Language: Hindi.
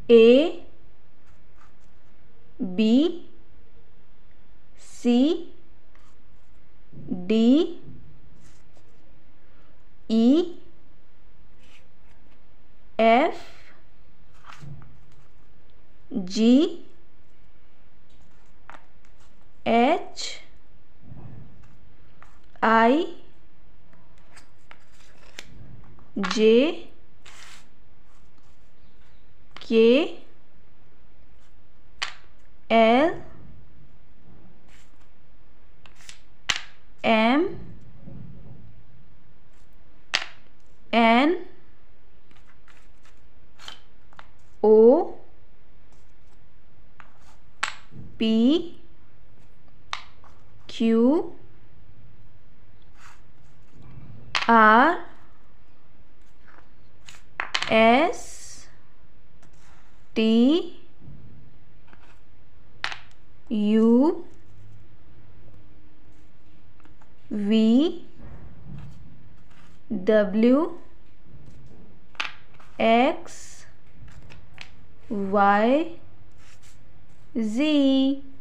A B C D E F G H I J K L M N O P Q R S T U V W X Y Z।